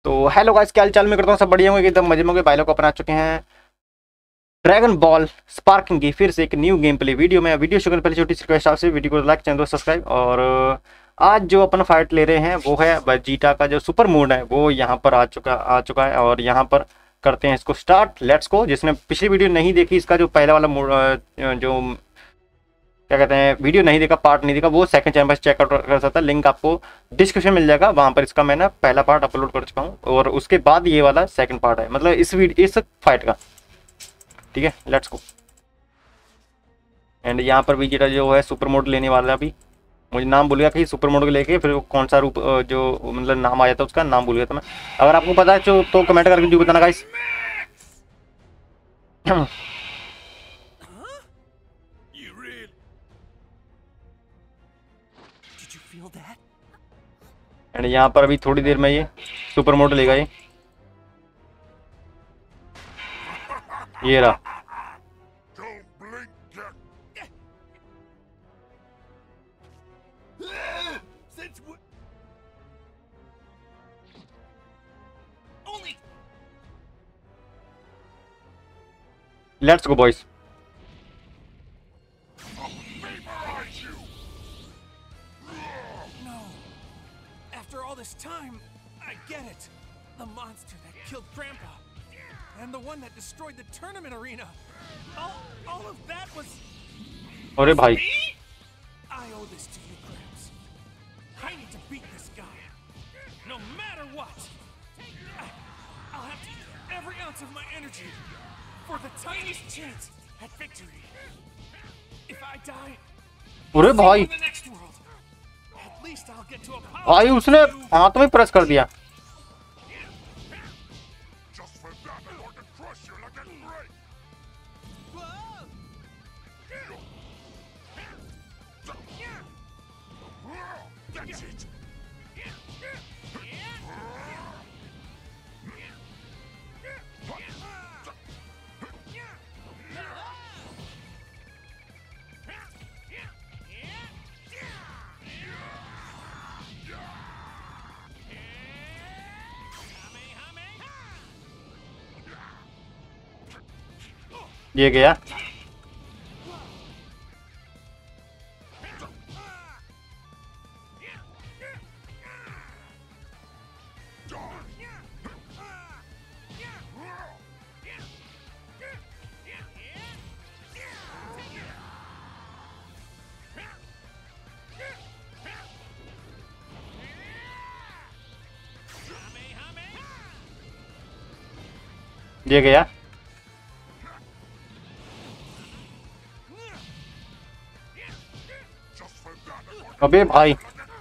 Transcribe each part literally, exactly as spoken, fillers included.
तो hello guys, क्या हाल चाल में करता हूँ सब बढ़िया होंगे एकदम मजे में होंगे। भाई लोग अपन आ चुके हैं ड्रैगन बॉल स्पार्किंग की फिर से एक न्यू गेम प्ले वीडियो में। वीडियो शुरू करने पहले छोटी सी रिक्वेस्ट आपसे, वीडियो को लाइक चैनल को सब्सक्राइब। और आज जो अपन फाइट ले रहे हैं वो है वेजिटा का जो सुपर मोड है वो यहाँ पर आ चुका आ चुका है और यहाँ पर करते हैं इसको स्टार्ट। Let's go. जिसने पिछली वीडियो नहीं देखी, इसका जो पहला वाला मोड जो क्या कहते हैं वीडियो नहीं देखा, पार्ट नहीं देखा, वो सेकंड चैनल पर चेकआउट कर सकता है। लिंक आपको डिस्क्रिप्शन मिल जाएगा, वहां पर इसका मैंने पहला पार्ट अपलोड कर चुका हूँ और उसके बाद ये वाला सेकंड पार्ट है, मतलब इस वीडियो इस फाइट का। ठीक है, लेट्स गो। एंड यहाँ पर विजेटा जो है सुपर मोड लेने वाला, अभी मुझे नाम भूल गया कि सुपर मोड को लेके फिर कौन सा रूप जो मतलब नाम आया था उसका नाम भूल गया था मैं। अगर आपको पता है तो, तो कमेंट करके जो बताना गाइस। एंड यहाँ पर अभी थोड़ी देर में ये सुपर मोड लेगा। ये ये रहा। Let's go boys. This time, I get it. The monster that killed Grandpa, and the one that destroyed the tournament arena. All, all of that was. अरे भाई, I owe this to you, Gramps. I need to beat this guy, no matter what. I, I'll have to use every ounce of my energy for the tiniest chance at victory. If I die, अरे भाई, in the next world. भाई उसने हाथ में press कर दिया। ये गया। ये गया। अबे भाई,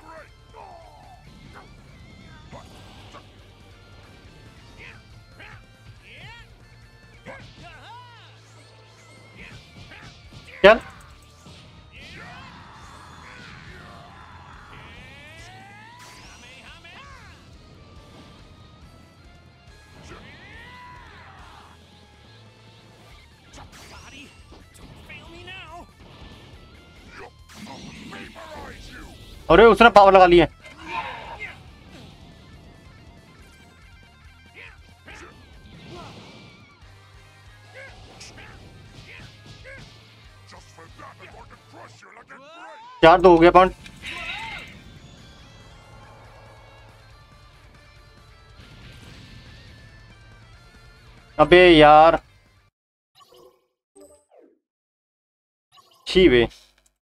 चल अरे उसने पावर लगा लिया। चार तो हो गया पॉइंट। अबे यार छी वे।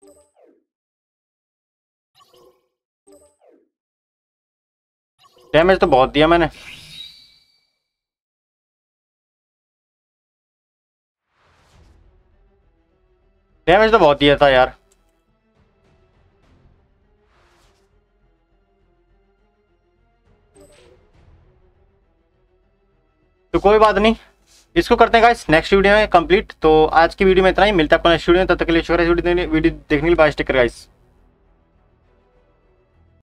डैमेज तो बहुत दिया मैंने। डैमेज तो बहुत दिया था यार। तो कोई बात नहीं, इसको करते हैं गाइस नेक्स्ट वीडियो में कंप्लीट। तो आज की वीडियो में इतना ही, मिलता है आपको नेक्स्ट वीडियो में। तब तक के लिए शुक्रिया वीडियो देखने के लिए। Bye, take care guys.